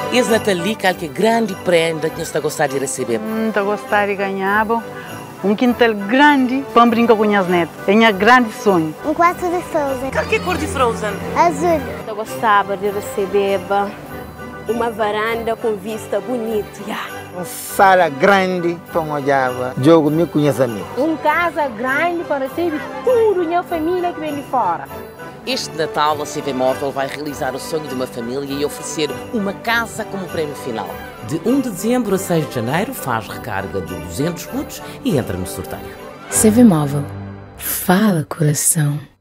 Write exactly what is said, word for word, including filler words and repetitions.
Esse Natal qualquer grande prêmio que você gosta de receber? Estou gostar de ganhar um quintal grande para brincar com as netas. É um grande sonho. Um quarto de Frozen. Qual que é a cor de Frozen? Azul. Eu gostava de receber uma varanda com vista bonita. Yeah. Uma sala grande para olhar. Jogo me conhece a mim. Uma casa grande para receber tudo minha família que vem de fora. Este Natal, a C V Móvel vai realizar o sonho de uma família e oferecer uma casa como prémio final. De um de dezembro a seis de janeiro, faz recarga de duzentos putos e entra no sorteio. C V Móvel. Fala, coração.